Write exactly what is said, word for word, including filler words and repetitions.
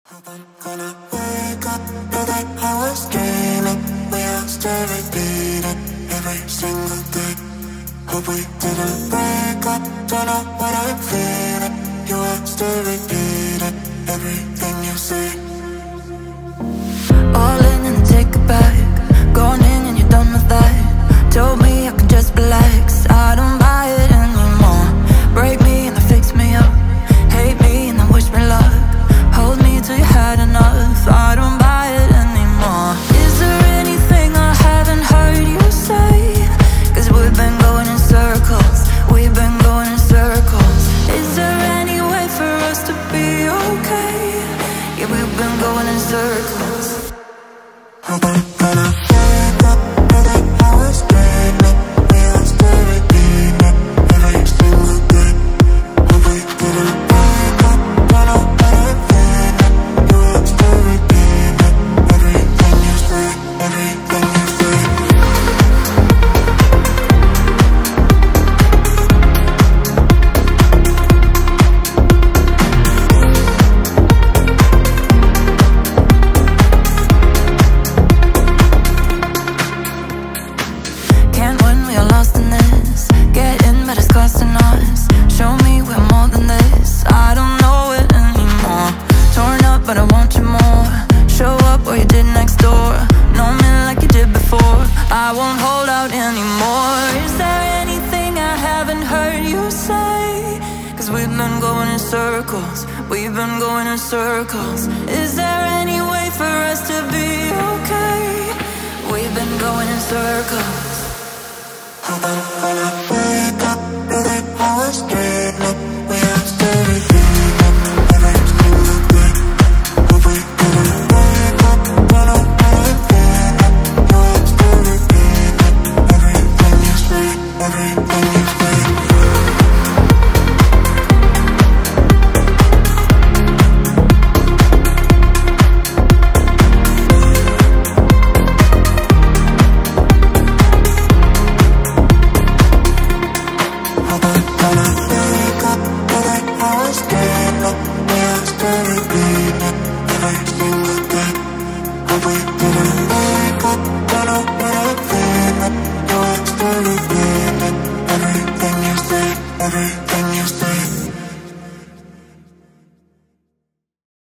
Hope I'm gonna wake up, know that I was dreaming. We are still repeating every single day. Hope we didn't break up, don't know what I'm feeling. You are still repeating everything you say. All in and take it back, going in and you're done with that. Told me I could just relax, I don't buy it anymore. Break me and then fix me up, hate me and then wish me luck. Hold me till you had enough, I don't buy it anymore. Is there anything I haven't heard you say? Cause we've been going in circles, we've been going in circles. Is there any way for us to be okay? Yeah, we've been going in circles. Hope I'm gonna wake up, know that I was dreaming. We are still repeating every single day. Hope we didn't break up, don't know what I'm feeling. You are still repeating everything you say, everything you say. Can't win, we are lost in this. Get in, but it's costing us. Show me we're more than this. I don't know it anymore. Torn up, but I want you more. Show up where you did next door. Know me like you did before. I won't hold out anymore. Is there anything I haven't heard you say? Cause we've been going in circles, we've been going in circles. Is there any way for us to be okay? We've been going in circles. Hope I'm gonna wake up, know that I was dreaming. We are still repeating every single day. Hope we didn't wake up, don't know what I'm feeling. You are still repeating everything you say, everything you say. Hope I'm gonna wake up, know that I was dreaming. We are still repeating every single day. Hope we didn't wake up, don't know what I'm feeling. You are still repeating everything you say, everything.